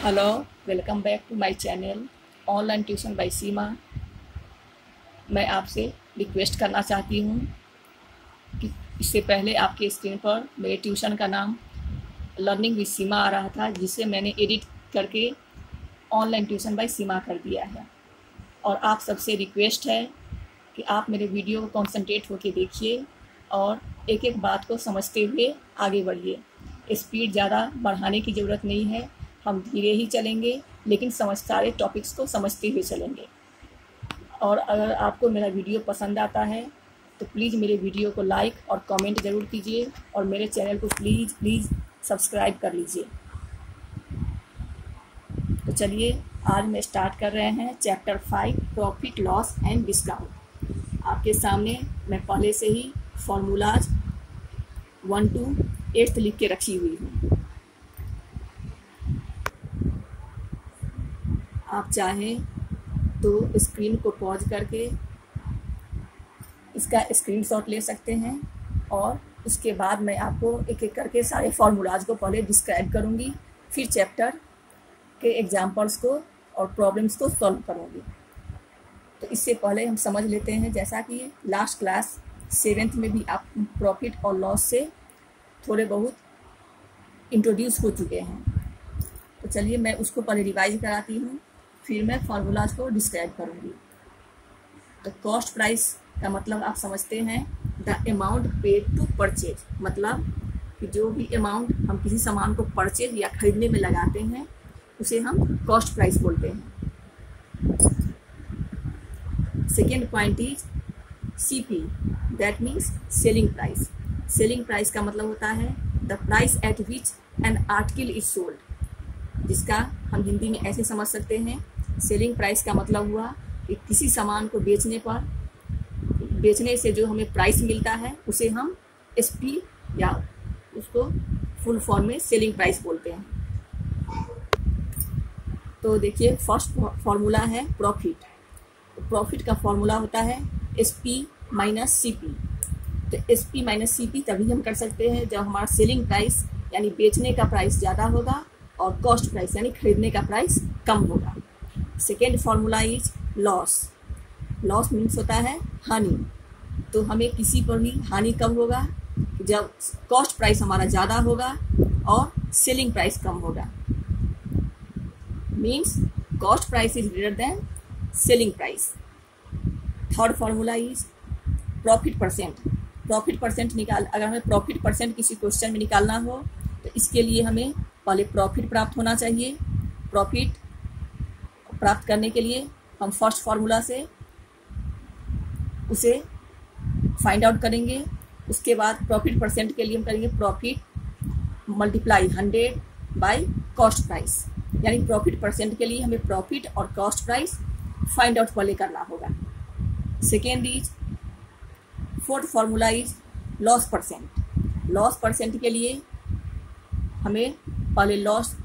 Hello, welcome back to my channel online tuition by Seema. मैं आपसे request करना चाहती हूँ कि इससे पहले आपके स्क्रीन पर मेरे ट्यूशन का नाम लर्निंग विद सीमा आ रहा था, जिसे मैंने एडिट करके ऑनलाइन ट्यूशन बाय सीमा कर दिया है। और आप सबसे रिक्वेस्ट है कि आप मेरे वीडियो को कॉन्सेंट्रेट होकर देखिए और एक एक बात को समझते हुए आगे बढ़िए। स्पीड ज़्यादा बढ़ाने की ज़रूरत नहीं है, हम धीरे ही चलेंगे लेकिन सारे टॉपिक्स को समझते हुए चलेंगे। और अगर आपको मेरा वीडियो पसंद आता है तो प्लीज़ मेरे वीडियो को लाइक और कमेंट ज़रूर कीजिए और मेरे चैनल को प्लीज़ सब्सक्राइब कर लीजिए। तो चलिए आज मैं स्टार्ट कर रहे हैं chapter 5 profit loss and discount. आपके सामने मैं पहले से ही फॉर्मूलाज 1 to 8 लिख के रखी हुई हूँ। आप चाहें तो स्क्रीन को पॉज करके इसका स्क्रीनशॉट ले सकते हैं और उसके बाद मैं आपको एक एक करके सारे फॉर्मूलाज को पहले डिस्क्राइब करूँगी, फिर चैप्टर के एग्जाम्पल्स को और प्रॉब्लम्स को सॉल्व करूँगी। तो इससे पहले हम समझ लेते हैं, जैसा कि लास्ट क्लास 7th में भी आप प्रॉफिट और लॉस से थोड़े बहुत इंट्रोड्यूस हो चुके हैं। तो चलिए मैं उसको पहले रिवाइज कराती हूँ, फिर मैं फार्मूलाज को डिस्क्राइब करूँगी। तो कॉस्ट प्राइस का मतलब आप समझते हैं, the amount paid to purchase, मतलब कि जो भी अमाउंट हम किसी सामान को परचेज या खरीदने में लगाते हैं उसे हम कॉस्ट प्राइस बोलते हैं। Second point is CP, that means selling price. Selling price का मतलब होता है the price at which an article is sold, जिसका हम हिंदी में ऐसे समझ सकते हैं, सेलिंग प्राइस का मतलब हुआ कि किसी सामान को बेचने से जो हमें प्राइस मिलता है उसे हम SP या उसको फुल फॉर्म में सेलिंग प्राइस बोलते हैं। तो देखिए फर्स्ट फॉर्मूला है प्रॉफिट। प्रॉफिट का फॉर्मूला होता है SP माइनस CP। तो SP माइनस CP तभी हम कर सकते हैं जब हमारा सेलिंग प्राइस यानी बेचने का प्राइस ज़्यादा होगा और कॉस्ट प्राइस यानी खरीदने का प्राइस कम होगा। Second formula is loss. Loss means होता है हानि। तो हमें किसी पर भी हानि कब होगा, जब कॉस्ट प्राइस हमारा ज़्यादा होगा और सेलिंग प्राइस कम होगा। Means cost price is greater than selling price. Third formula is profit percent. Profit percent अगर हमें प्रॉफिट परसेंट किसी क्वेश्चन में निकालना हो तो इसके लिए हमें पहले प्रॉफिट प्राप्त होना चाहिए। प्रॉफिट प्राप्त करने के लिए हम फर्स्ट फार्मूला से उसे फाइंड आउट करेंगे। उसके बाद प्रॉफिट परसेंट के लिए हम करेंगे profit multiply 100 by cost price, यानी प्रॉफिट परसेंट के लिए हमें प्रॉफिट और कॉस्ट प्राइस फाइंड आउट पहले करना होगा। Second is fourth formula is loss percent. Loss percent के लिए हमें पहले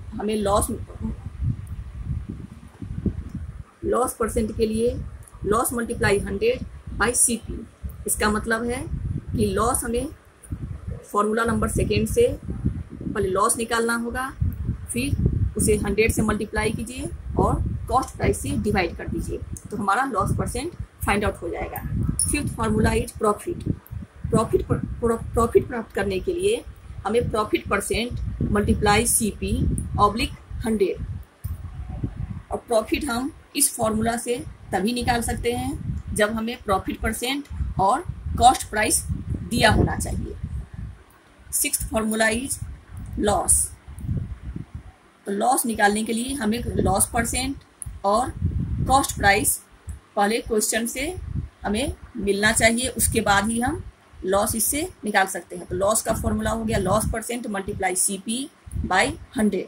लॉस परसेंट के लिए लॉस मल्टीप्लाई 100 बाई CP। इसका मतलब है कि लॉस हमें फॉर्मूला नंबर सेकेंड से पहले लॉस निकालना होगा, फिर उसे 100 से मल्टीप्लाई कीजिए और कॉस्ट प्राइस से डिवाइड कर दीजिए, तो हमारा लॉस परसेंट फाइंड आउट हो जाएगा। Fifth formula is profit. Profit प्राप्त करने के लिए हमें profit percent multiply CP oblique 100। और प्रॉफिट हम इस फॉर्मूला से तभी निकाल सकते हैं जब हमें प्रॉफिट परसेंट और कॉस्ट प्राइस दिया होना चाहिए। Sixth formula is loss. तो लॉस निकालने के लिए हमें लॉस परसेंट और कॉस्ट प्राइस पहले क्वेश्चन से हमें मिलना चाहिए, उसके बाद ही हम लॉस इससे निकाल सकते हैं। तो लॉस का फॉर्मूला हो गया loss percent multiply CP by 100।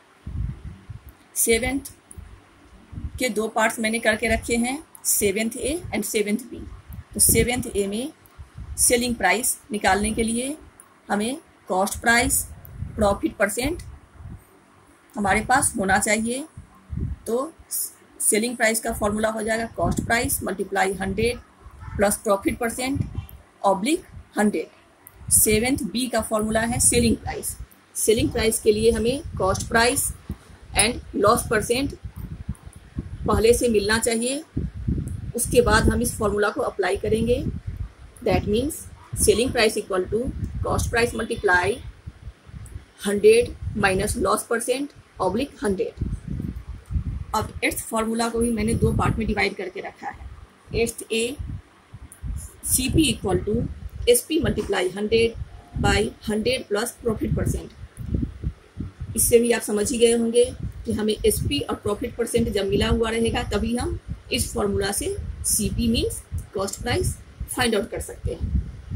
Seventh के दो पार्ट्स मैंने करके रखे हैं, 7th A and 7th B। तो 7th A में सेलिंग प्राइस निकालने के लिए हमें कॉस्ट प्राइस प्रॉफिट परसेंट हमारे पास होना चाहिए। तो सेलिंग प्राइस का फॉर्मूला हो जाएगा cost price multiply 100 plus profit percent oblique 100। 7th B का फॉर्मूला है सेलिंग प्राइस। सेलिंग प्राइस के लिए हमें cost price and loss percent पहले से मिलना चाहिए। उसके बाद हम इस फॉर्मूला को अप्लाई करेंगे। That means selling price equal to cost price multiply 100 minus loss percent oblique 100। अब एट्थ फॉर्मूला को भी मैंने दो पार्ट में डिवाइड करके रखा है। Eighth A C P equal to S P multiply 100 by 100 plus profit percent. इससे भी आप समझ ही गए होंगे कि हमें एस पी और प्रॉफिट परसेंट जब मिला हुआ रहेगा तभी हम इस फॉर्मूला से C P means cost price find out कर सकते हैं।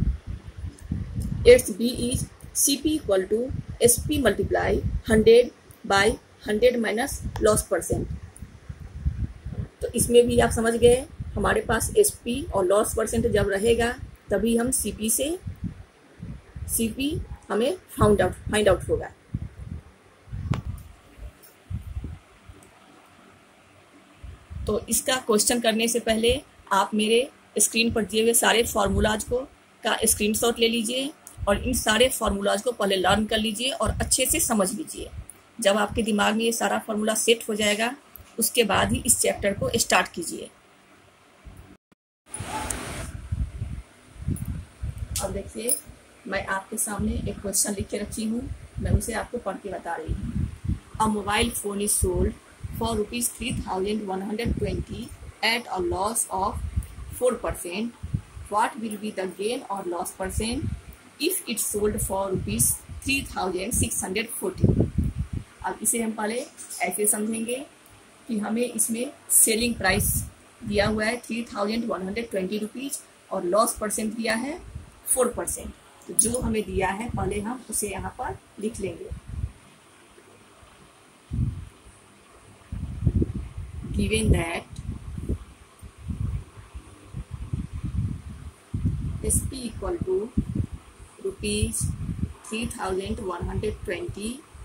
Eighth B is C P equal to S P multiply 100 by 100 minus loss percent. तो इसमें भी आप समझ गए, हमारे पास एस पी और लॉस परसेंट जब रहेगा तभी हम सी पी हमें फाइंड आउट होगा। तो इसका क्वेश्चन करने से पहले आप मेरे स्क्रीन पर दिए हुए सारे फार्मूलाज का स्क्रीनशॉट ले लीजिए और इन सारे फार्मूलाज को पहले लर्न कर लीजिए और अच्छे से समझ लीजिए। जब आपके दिमाग में ये सारा फार्मूला सेट हो जाएगा उसके बाद ही इस चैप्टर को स्टार्ट कीजिए। अब देखिए, मैं आपके सामने एक क्वेश्चन लिख के रखी हूँ, मैं उसे आपको पढ़ के बता रही हूँ। A mobile phone is sold for rupees 3,120 at a loss of 4%. What will be the gain or loss percent if it sold for rupees 3,640? अब इसे हम पहले ऐसे समझेंगे कि हमें इसमें सेलिंग प्राइस दिया हुआ है 3,120 रुपीज़ और लॉस परसेंट दिया है 4%। तो जो हमें दिया है पहले हम उसे यहाँ पर लिख लेंगे। Given that SP equal to rupees 3,120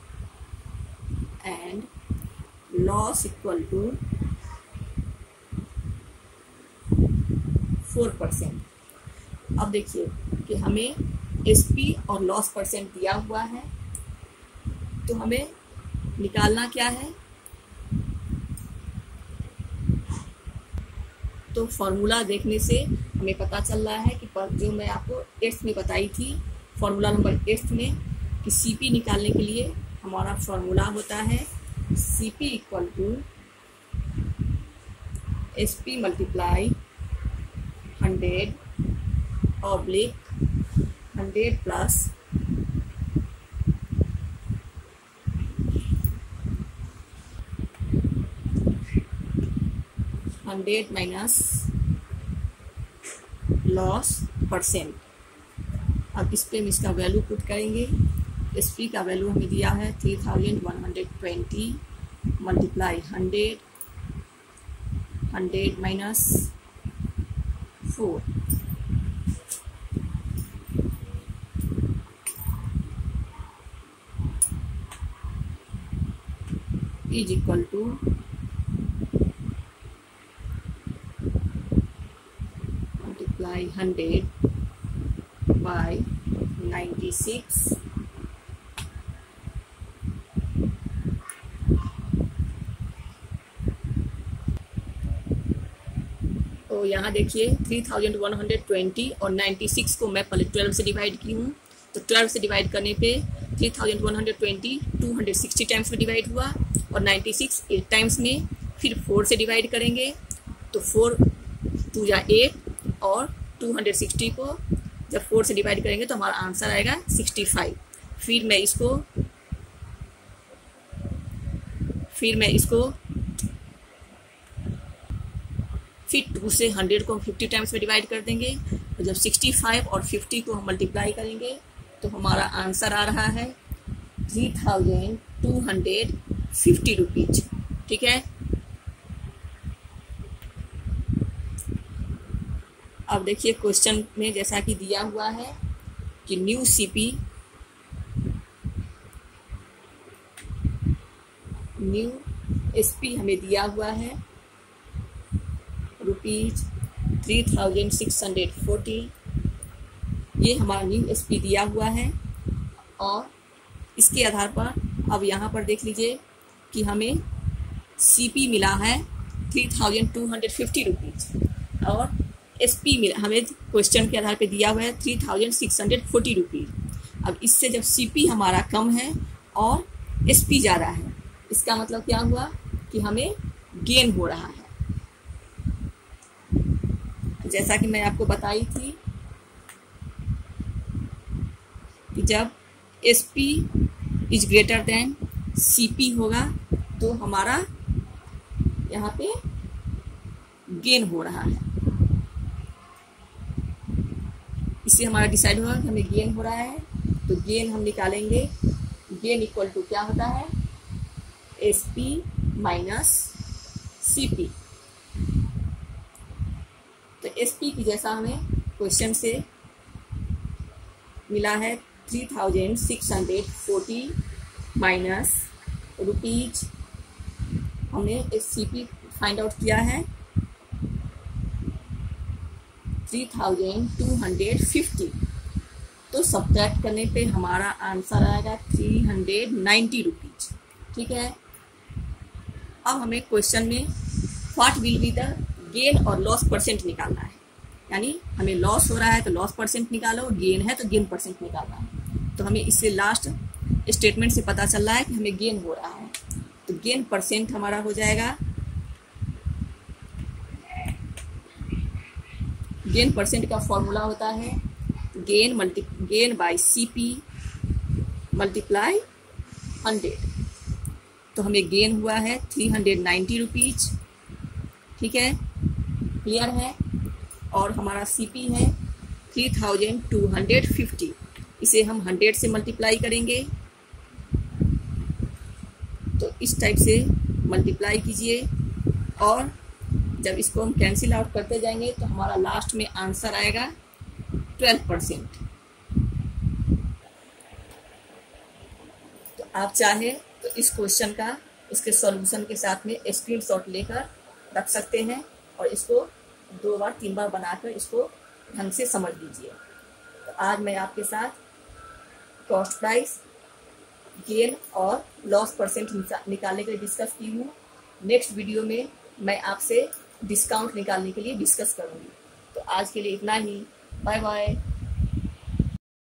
and loss equal to 4%। अब देखिए कि हमें SP और लॉस परसेंट दिया हुआ है, तो हमें निकालना क्या है। तो फॉर्मूला देखने से हमें पता चल रहा है कि जो मैं आपको 8th में बताई थी फॉर्मूला नंबर 8th में कि सीपी निकालने के लिए हमारा फॉर्मूला होता है CP equal to SP multiply 100 oblique 100 plus 100 minus loss percent. अब इस पे हम इसका वैल्यू पुट करेंगे। एस पी का वैल्यू हमें दिया है 3,120 multiply 100 minus 4 is equal to multiply 100 by 96 तो यहाँ देखिए 3,120 और 96 को मैं पहले 12 से डिवाइड की हूँ। तो 12 से डिवाइड करने पे 3,120 260 टाइम्स में डिवाइड हुआ और 96 8 टाइम्स में। फिर 4 से डिवाइड करेंगे तो 4 2 या 8 और 260 को जब 4 से डिवाइड करेंगे तो हमारा आंसर आएगा 65। फिर मैं इसको फिर 2 से 100 को 50 टाइम्स में डिवाइड कर देंगे। तो जब 65 और 50 को हम मल्टीप्लाई करेंगे तो हमारा आंसर आ रहा है 3,250 रुपीज। ठीक है। अब देखिए क्वेश्चन में जैसा कि दिया हुआ है कि न्यू एसपी हमें दिया हुआ है ₹3,640। ये हमारा न्यू एसपी दिया हुआ है और इसके आधार पर अब यहाँ पर देख लीजिए कि हमें CP मिला है 3250 रुपीज़ और SP मिला, हमें क्वेश्चन के आधार पे दिया हुआ है 3640 रुपीज़। अब इससे जब CP हमारा कम है और SP ज़्यादा है, इसका मतलब क्या हुआ कि हमें गेन हो रहा है। जैसा कि मैं आपको बताई थी कि जब SP इज ग्रेटर देन CP होगा तो हमारा यहाँ पे गेन हो रहा है। इससे हमारा डिसाइड होगा कि हमें गेन हो रहा है, तो गेन हम निकालेंगे। गेन इक्वल टू क्या होता है, SP माइनस CP। तो SP की जैसा हमें क्वेश्चन से मिला है 3640 माइनस रुपीज, हमने CP फाइंड आउट किया है 3250। तो सब्ट्रैक्ट करने पे हमारा आंसर आएगा 390 रुपीज। ठीक है। अब हमें क्वेश्चन में what will be the gain और लॉस परसेंट निकालना है, यानी हमें लॉस हो रहा है तो लॉस परसेंट निकालो, गेन है तो गेन परसेंट निकालना है। तो हमें इससे लास्ट स्टेटमेंट से पता चल रहा है कि हमें गेन हो रहा है, तो गेन परसेंट हमारा हो जाएगा, गेन परसेंट का फॉर्मूला होता है गेन बाय CP मल्टीप्लाई 100। तो हमें गेन हुआ है 390 रुपीज। ठीक है, क्लियर है। और हमारा CP है 3250, इसे हम 100 से मल्टीप्लाई करेंगे। तो इस टाइप से मल्टीप्लाई कीजिए और जब इसको हम कैंसिल आउट करते जाएंगे तो हमारा लास्ट में आंसर आएगा 12%। तो आप चाहे तो इस क्वेश्चन का इसके सॉल्यूशन के साथ में स्क्रीनशॉट लेकर रख सकते हैं और इसको 2 बार 3 बार बनाकर इसको ढंग से समझ लीजिए। तो आज मैं आपके साथ कॉस्ट प्राइस, गेन और लॉस परसेंट निकालने के लिए डिस्कस की हूँ। नेक्स्ट वीडियो में मैं आपसे डिस्काउंट निकालने के लिए डिस्कस करूँगी। तो आज के लिए इतना ही। Bye bye.